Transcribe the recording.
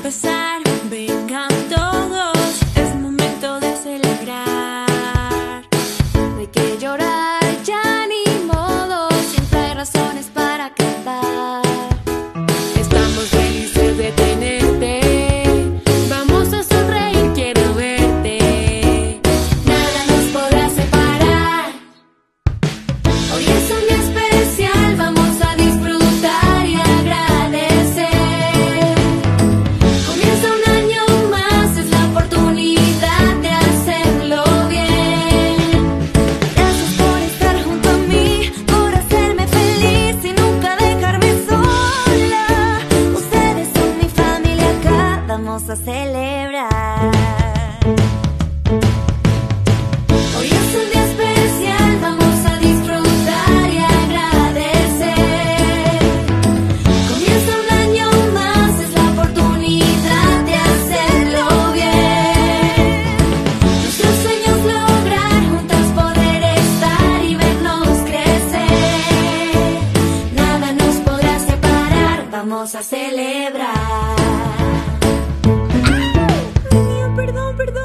empezar, vengan todos, es momento de celebrar. No hay que llorar, ya ni modo, siempre hay razones para cantar. Estamos felices de tenerte, vamos a sonreír, quiero verte. Nada nos podrá separar. Hoy es un día especial, vamos a disfrutar y agradecer. Comienza un año más, es la oportunidad de hacerlo bien. Gracias por estar junto a mí, por hacerme feliz y nunca dejarme sola. Ustedes son mi familia acá, vamos a celebrar. Hoy es un día especial, vamos a disfrutar y agradecer. Comienza un año más, es la oportunidad de hacerlo bien. Nuestros sueños lograr, juntas poder estar y vernos crecer. Nada nos podrá separar, vamos a celebrar. Ay, perdón, perdón.